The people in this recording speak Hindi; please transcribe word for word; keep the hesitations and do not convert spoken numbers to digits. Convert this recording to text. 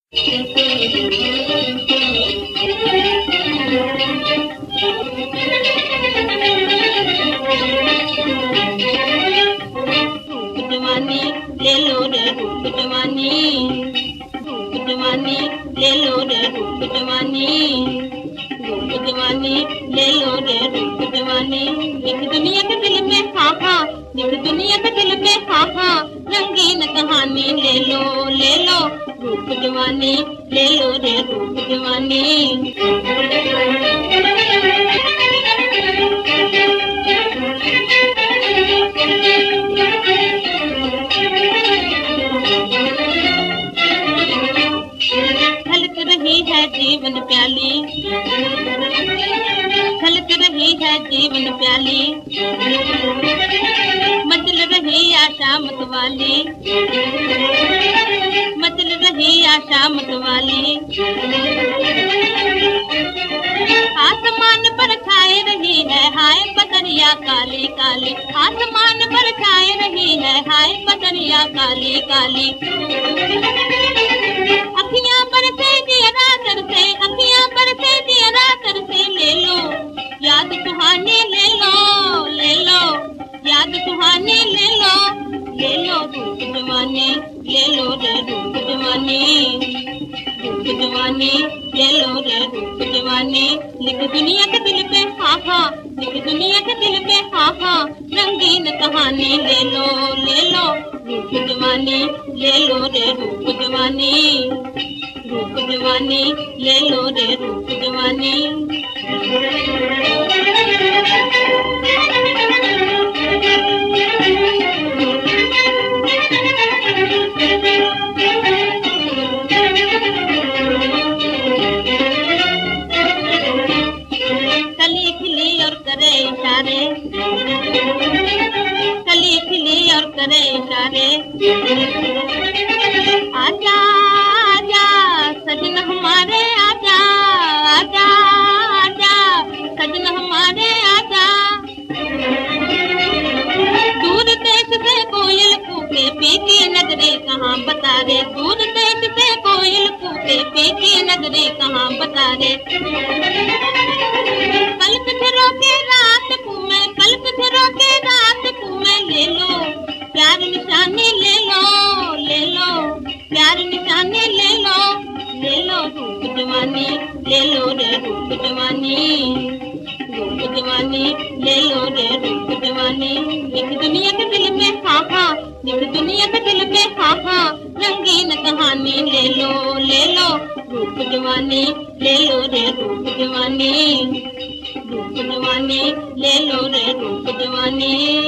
जवानी ले लो रे रूप जवानी, रूप जवानी ले लो रे रूप जवानी, रूप जवानी ले लो रे रूप जवानी। लिख दुनिया के दिल में हाँ हाँ, लिख दुनिया के दिल में हाँ हाँ, रंगीन कहानी ले लो ले लो रूप जवानी, ले लो रे रूप जवानी। छलक रही है जीवन प्याली, छलक रही है जीवन प्याली, मचल रही आशा मतवाली, मचल रही आशा मतवाली। आसमान पर छाए रही है हाय बदरिया काली काली, आसमान पर छाए रही है हाय बदरिया काली काली। अखियां बरसे दिया तर से, अखियां बरसे दिया तर से, ले लो याद सुहानी ले लो ले लो याद सुहानी ले लो ले लो रूप जवानी, ले लो रे रूप जवानी, रूप जवानी ले लो रे रूप जवानी। लिख दुनिया के दिल पे हाँ हाँ, लिख दुनिया के दिल पे हाँ हाँ, रंगीन कहानी ले लो ले लो रूप जवानी, ले लो रे रूप जवानी, रूप जवानी ले लो रे रूप जवानी। कली खिली और करे इशारे, कली खिली और करे इशारे, आजा आजा सजन हमारे आजा, आजा आजा सजन हमारे आजा। दूर देश से कोयल कूके पीकी नगरी कहाँ बता रे, दूर देश से कोयल कूके पीकी नगरी कहाँ बता रे। पलक झरो के रात को मैं, पलक झरो के रात को मैं, ले लो प्यार निशानी ले लो ले लो प्यार निशानी ले लो ले लो रूप जवानी, ले लो रे रूप जवानी, रूप जवानी ले लो रे रूप जवानी। लिख दुनिया के दिल में हाँ हाँ, लिख दुनिया के दिल में हाँ हाँ, रंगीन कहानी ले लो ले लो रूप जवानी, ले लो रे रूप जवानी, रूप जवानी ले लो रे रूप जवानी।